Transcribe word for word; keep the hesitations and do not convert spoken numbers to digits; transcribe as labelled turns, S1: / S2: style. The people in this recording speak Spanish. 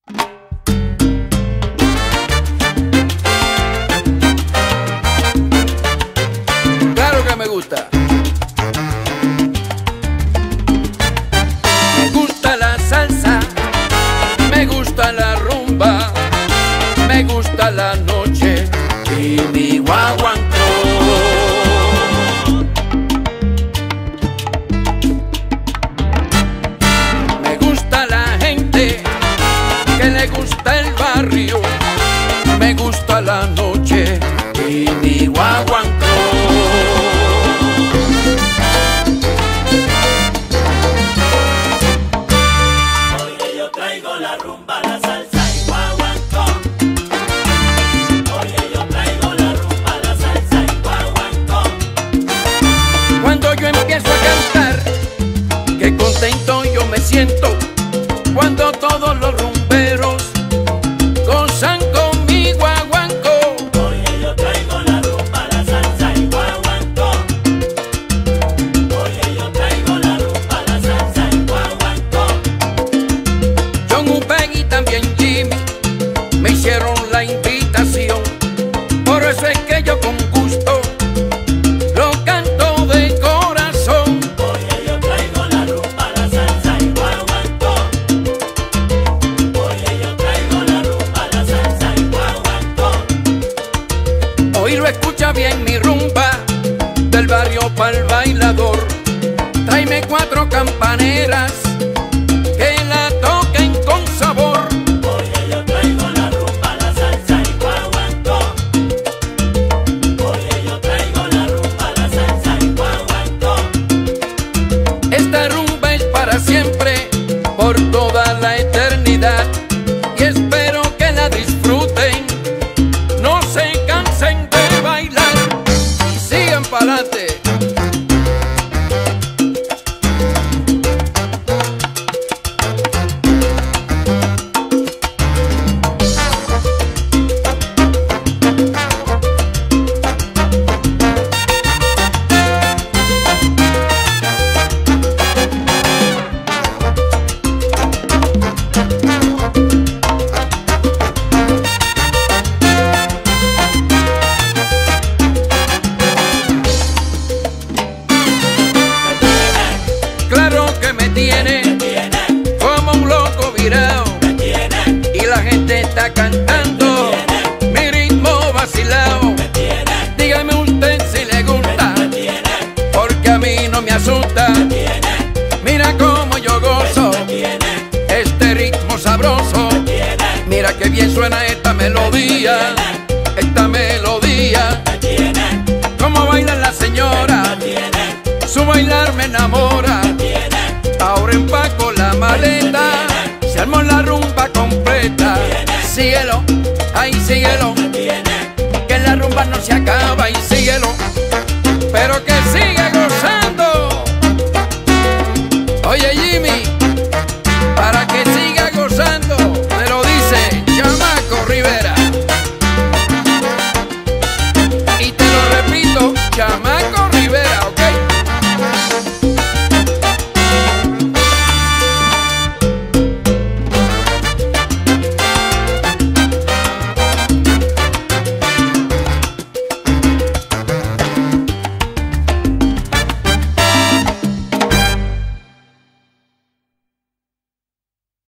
S1: Claro que me gusta. Me gusta la salsa, me gusta la rumba, me gusta la noche y mi guaguancó. Me gusta la gente que le gusta el barrio, me gusta la noche y mi guaguancó.
S2: Oye, yo traigo la rumba, la salsa y guaguancó. Oye, yo traigo la rumba, la salsa y guaguancó.
S1: Cuando yo empiezo a cantar, qué contento yo me siento. Cuando todos los rumberos gozan con mi guaguancó.
S2: Oye, yo traigo la rumba, la salsa y guaguancó. Oye, yo traigo la rumba, la salsa y guaguancó.
S1: John Upegui y también Jimmy me hicieron la invitación. Por eso es que yo con gusto lo canto de corazón.
S2: Oye, yo traigo la rumba, la salsa y guaguancó. Oye, yo traigo la rumba, la salsa y guaguancó.
S1: Hoy lo escucha bien mi rumba, del barrio pa'l bailador. Tráeme cuatro campaneras que la toquen con sabor.
S2: Oye, yo traigo la rumba, la salsa y guaguancó. Oye, yo traigo la rumba, la salsa y guaguancó.
S1: Esta rumba es para siempre, por toda la eternidad. Y espero que la disfruten, no se cansen de bailar y sigan pa'lante. Claro que me tiene
S2: Me tiene,
S1: como un loco virado,
S2: me tiene,
S1: y la gente está cantando mi ritmo vacilado.
S2: me tiene,
S1: Dígame usted si le gusta,
S2: me tiene,
S1: porque a mí no me asusta.
S2: me tiene,
S1: Mira cómo yo gozo
S2: me tiene,
S1: este ritmo sabroso.
S2: me tiene,
S1: Mira que bien suena esta melodía, esta melodía.
S2: me tiene,
S1: Cómo bailan las señoras,
S2: me tiene,
S1: su bailar me enamora.
S2: me tiene,
S1: Ahora empaco la maleta, se armó la rumba completa. Síguelo, ay síguelo,
S2: me tiene.
S1: que la rumba no se acaba y síguelo.